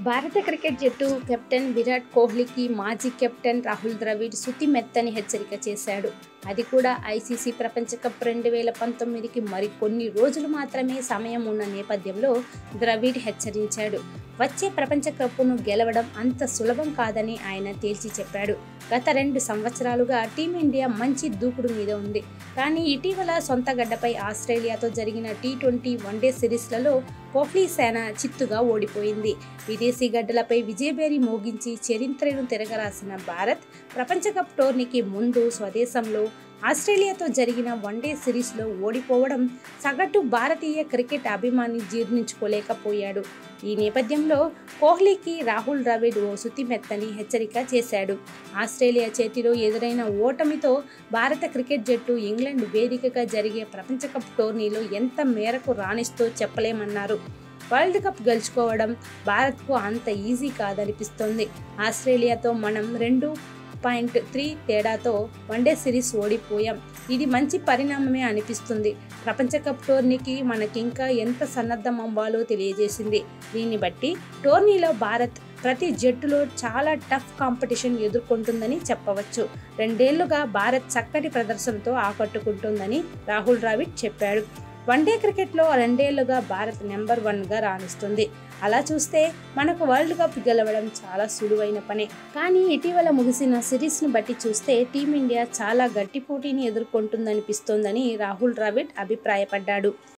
భారత క్రికెట్ జట్టు కెప్టెన్ విరాట్ కోహ్లీకి మాజీ కెప్టెన్ రాహుల్ ద్రవిడ్ శుతి మెత్తని హెచ్చరిక చేశాడు. అది కూడా ఐసీసీ ప్రపంచ కప్ 2019కి మరికొన్ని రోజులు మాత్రమే సమయం ఉన్న నేపథ్యంలో ద్రవిడ్ హెచ్చరించాడు. వచ్చే ప్రపంచ కప్ను గెలవడం అంత సులభం కాదని ఆయన తేల్చి చెప్పాడు. గత 2 సంవత్సరాలుగా టీమిండియా మంచి దూకుడు మీద ఉంది. కానీ ఇటీవల సొంత గడ్డపై ఆస్ట్రేలియాతో జరిగిన టీ20 వన్డే సిరీస్లలో కోహ్లీ సేన చిత్తుగా ఓడిపోయింది. విదేశీ గడ్డలపై విజయభేరి మోగించి చరిత్రను తిరగరాసిన భారత్ ప్రపంచ కప్ టోర్నీకి ముందు స్వదేశంలో ఆస్ట్రేలియాతో జరిగిన వన్డే సిరీస్లో ఓడిపోవడం సగటు భారతీయ క్రికెట్ అభిమాని జీర్ణించుకోలేకపోయాడు. ఈ నేపథ్యంలో కోహ్లీకి రాహుల్ ద్రవిడ్ ఓ శుతిమెత్తని హెచ్చరిక చేశాడు. ఆస్ట్రేలియా చేతిలో ఎదురైన ఓటమితో భారత క్రికెట్ జట్టు ఇంగ్లాండ్ వేదికగా జరిగే ప్రపంచ కప్ టోర్నీలో ఎంత మేరకు రాణిస్తో చెప్పలేమన్నారు. వరల్డ్ కప్ గెలుచుకోవడం భారత్కు అంత ఈజీ కాదనిపిస్తోంది. ఆస్ట్రేలియాతో మనం 2.3 తేడాతో వన్డే సిరీస్ ఓడిపోయాం. ఇది మంచి పరిణామమే అనిపిస్తుంది. ప్రపంచ కప్ టోర్నీకి మనకింకా ఎంత సన్నద్ధం అవ్వాలో తెలియజేసింది. దీన్ని బట్టి టోర్నీలో భారత్ ప్రతి జట్టులో చాలా టఫ్ కాంపిటీషన్ ఎదుర్కొంటుందని చెప్పవచ్చు. 2 ఏళ్లుగా భారత్ చక్కటి ప్రదర్శనతో ఆకట్టుకుంటుందని రాహుల్ ద్రావిడ్ చెప్పాడు. వన్డే క్రికెట్లో 2 ఏళ్లుగా భారత్ నెంబర్ 1గా రాణిస్తుంది. అలా చూస్తే మనకు వరల్డ్ కప్ గెలవడం చాలా సులువైన పనే. కానీ ఇటీవల ముగిసిన సిరీస్ను బట్టి చూస్తే టీమిండియా చాలా గట్టి పోటీని ఎదుర్కొంటుందనిపిస్తోందని రాహుల్ ద్రావిడ్ అభిప్రాయపడ్డాడు.